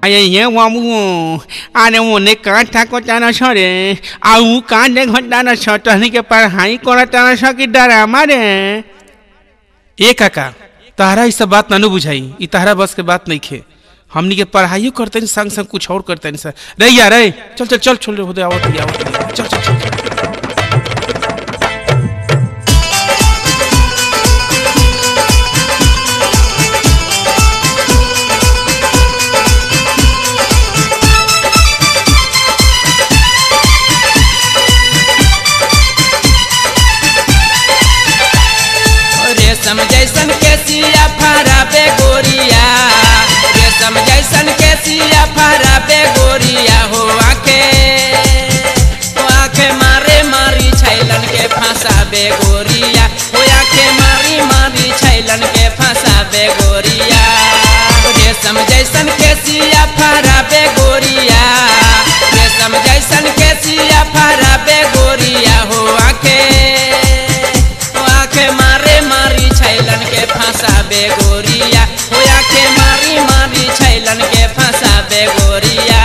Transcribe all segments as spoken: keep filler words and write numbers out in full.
ये वामू आने मुने काटा को जाना छोड़े आऊ कांडे घंटाना छोटनी के पढ़ाई कोना जाना छो कि डरा मारे ए काका तारा इस बात नानू बुझाई ई तारा बस के बात नहीं खे हमनी के पढ़ाई करते हैं संग संग कुछ और करते हैं सर रे यार रे चल चल चल छोड़ दे आओ आओ चल चल चल रेशम जैसन केसिया फराबे गोरिया रेशम जैसन केसिया फराबे गोरिया हो आखे हो आखे मारे मारी छैलन के फंसाबे गोरिया हो आखे मारी मारी छैलन के फंसाबे गोरिया रेशम जैसन केसिया फराबे गोरिया रेशम जैसन केसिया फराबे गोरिया हो आखे हो आखे मारे मारी छैलन के फंसाबे गोरिया होया के मारी मारी छैलन के फंसाबे गोरिया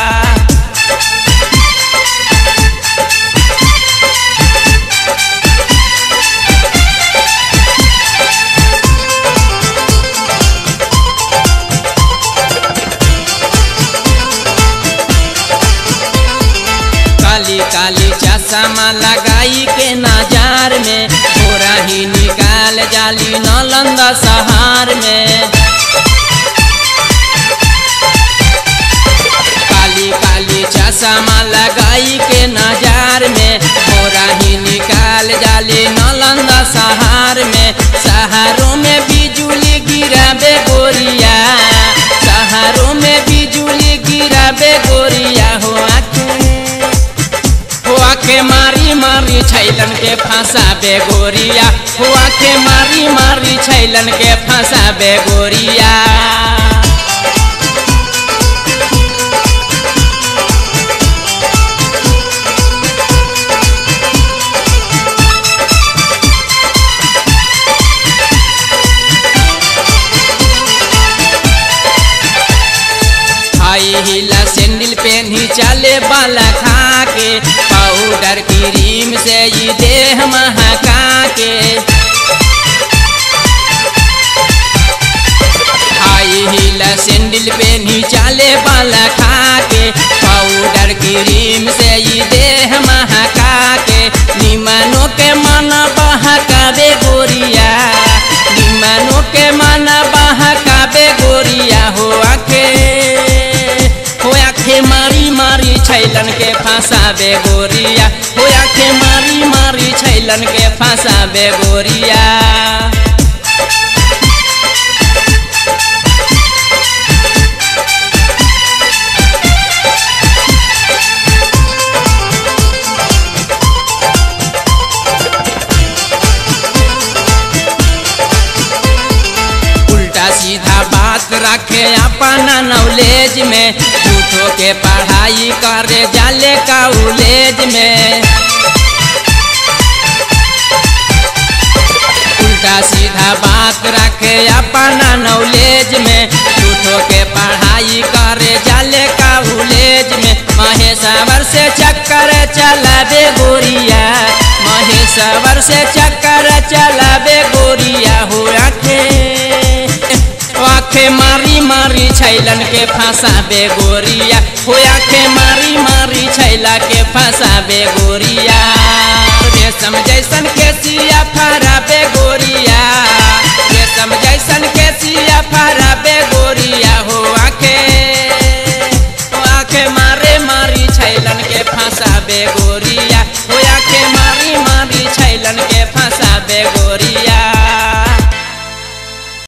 काली काली चश्मा लगाई के नजार में थोड़ा ही निकाल जाली नालंदा शहर में काली काली चश्मा लगाई के नजार में थोड़ा ही निकाल जाली नालंदा शहर में शहरों में बिजुली गिराबे गोरिया शहरों में बिजुली गिराबे गोरिया हो हुआ के मारी मारी छैलन के फंसाबे गोरिया हुआ के मारी मारी छैलन के फंसाबे गोरिया हाई हिला सैंडल पहनी चले बाला खा के पाउडर क्रीम से ये देह महका के हाई हिला सैंडल पहनी चले बाला खा के पाउडर क्रीम से ये देह महका के निमनों के मन बहकाबे गोरिया निमनों के मन बहकाबे गोरिया हो आखे हो आखे मारी मारी छैलन के फंसाबे गोरिया हो आखे मारी मारी छैलन के फंसाबे गोरिया सीधा बात रखे अपना नॉलेज में झूठो के पढ़ाई करे जाले कॉलेज में उल्टा सीधा बात रखे अपना नॉलेज में झूठो के पढ़ाई करे जाले कॉलेज में महेश्वर से चक्कर चलाबे गोरिया महेश्वर से चक्कर चलाबे गोरिया हो आखे आखे मारी मारी छैलन के फंसाबे गोरिया हो आखे मारी मारी छैला के फंसाबे गोरिया रेशम जैसन केसिया फराबे गोरिया रेशम जैसन केसिया फराबे गोरिया हो आखे हो आखे मारे मारी छैलन के फंसाबे गोरिया हो